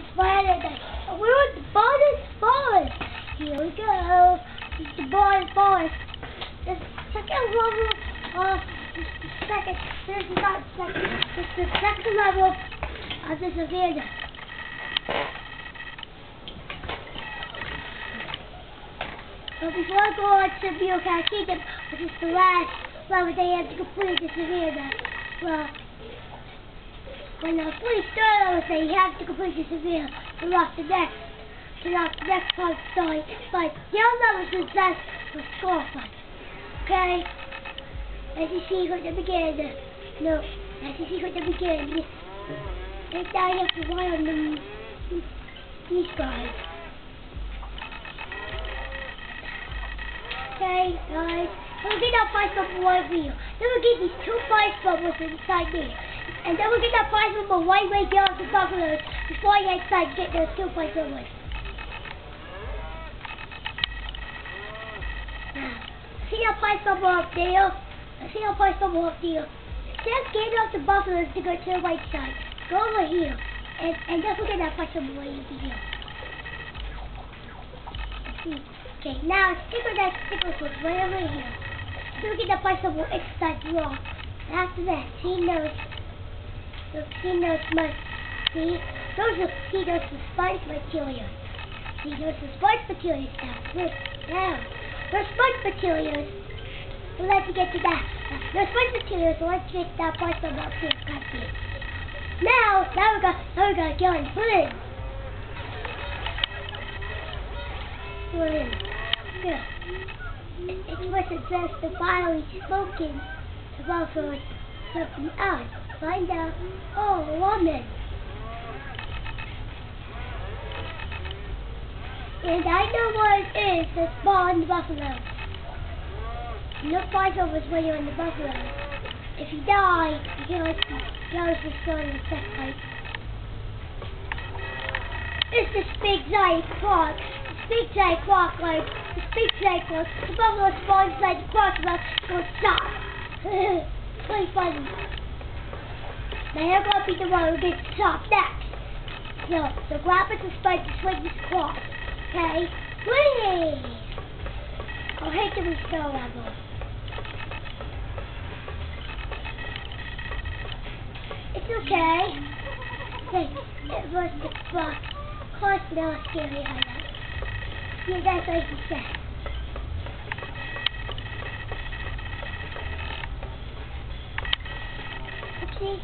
Friday. We're at the bonus forest. Here we go. It's the bonus forest. The second level of the second. This is not second. It's the second level of this arena. But before I go on to Bureaucrat Kingdom, which is the last level they have to complete this arena, well, when I fully start, I would say you have to complete this arena to lock the next part of the story. But the other level success was score fun. Okay? As you see from the beginning, and now you have to rely on these guys. Okay, guys. We'll get that prize bubble right here. Then we'll get these 2 prize bubbles inside me. And then we'll get that prize bubble right way down to Buffaloes before I get inside to get those 2 prize bubbles. Now, see that prize bubble up there? Instead of getting off the Buffaloes to go to the right side, go over here. And don't forget that prize bubble right over here. Let's see. Okay, now stick with that sticker switch right over here. So we get the price of exercise wrong. After that, see those much. See those the sponge materials. See those the sponge materials now. Those sponge materials will let you get to that. Those sponge materials will let you get that price of up here. Now we got go and put in. Yeah. It was just the fire smoking to go for something else. Find out. Oh, a woman. And I know what it is to spawn the buffalo. No fight over when you're in the buffalo. If you die, you go to spawn in the second fight. It's this big giant clock. Big giant clock, like the big giant clock. The buffalo spawns inside the clock about to go stop. It's pretty funny. Now you're gonna be the one who gets stopped next. So grab it to spike to swing this clock. Okay? Whee! I'll hate the restore level. It's okay. Hey, it was the clock. Of course, now it's scary, I know. Yeah, that's like you said. Oopsie.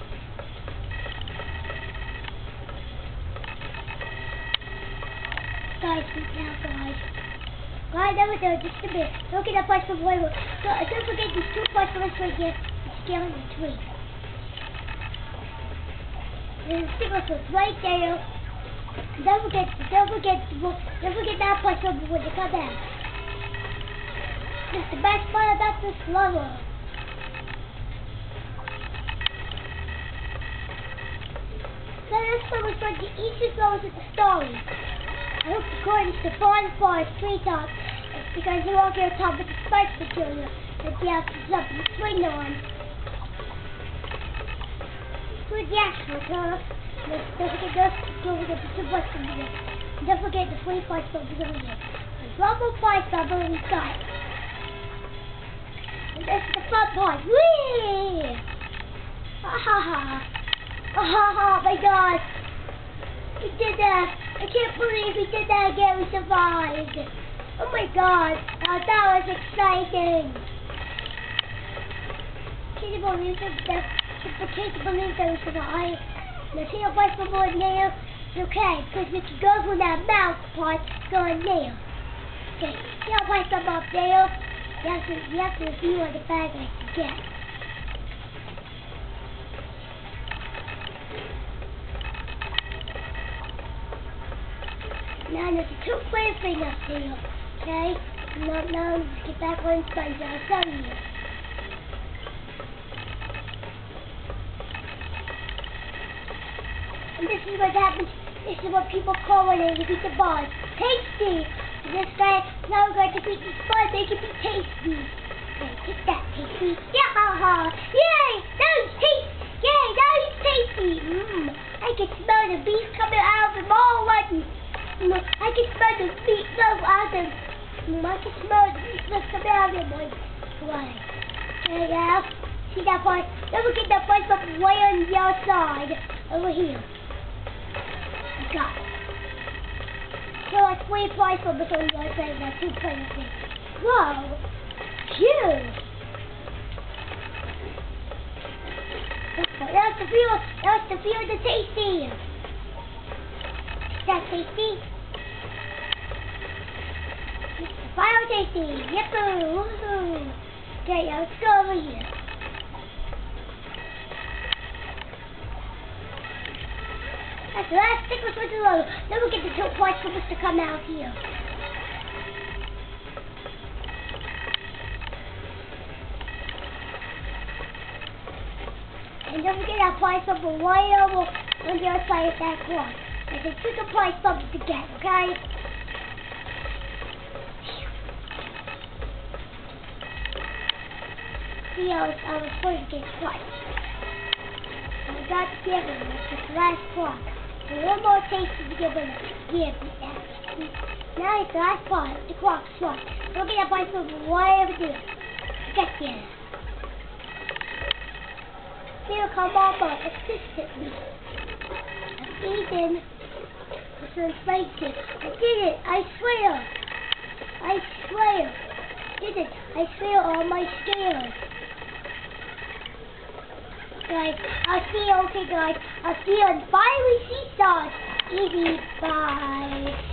Guys, that was just a bit. Don't get that price for boy. So don't forget these 2 parts for this right here. Scaling the tree. There's a sticker foot right there. Don't forget that part when you come down. It's the best part about this level. So this one was like the easiest levels of the story. I hope according to the Bonus Forest treetop, because you won't get on top of the spice material that you have to jump and swing on. Good actual turf. Don't forget the 2 bucks over there. Don't forget the 25 bubbles over there. The double 5 bubble inside. And this is the fun part. Whee! Ha ha ha. Oh my god. We did that. I can't believe we did that again. We survived. Oh my god. That was exciting. Can't you believe that? Can't you believe that we survived? Now see how price bubble in there? It's okay, because we can go through that mouth part, go in there. Okay, see how price bubble up there? You have to review on the bag I can get. Now there's a 2 player thing up there. Okay? Now let's get back on sponge. I'll tell you. And this is what happens. This is what people call when they defeat the boss. Tasty! This guy, now we're going to defeat this boss, make it be tasty. Okay, get that tasty. Yeah, ha ha! Yay! That was tasty! Yay! That was tasty! I can smell the beef coming out of the bowl! I can smell the meatloaf out of I can smell the meatloaf coming out of my blood. There you go. See that part? Then we get that part from way on the outside. Over here. Got it. So like 3 price from the on the other side, like 2 places. Whoa! Huge! That's the feel. That's the feel of the tasty. That's tasty. Final tasty. Yippoo! Woohoo! Okay, let's go over here. That's the last stick with the logo. Then we'll get the 2 price for us to come out here. And don't forget that price up right over on the other side of that clock. I said put the price up together, okay? See how I was supposed to get twice. I got together with the last clock. A little more tasty to give it. Now it's the last part, the clock slot. Don't get that price up right over there. Get there. Still come off assistantly. Ethan, this is spicy. I did it. I swear. I swear. Did it. I swear on my scales. Guys, I'll see you. Okay, guys. I'll see you on Bye. We see stars. Easy. Bye.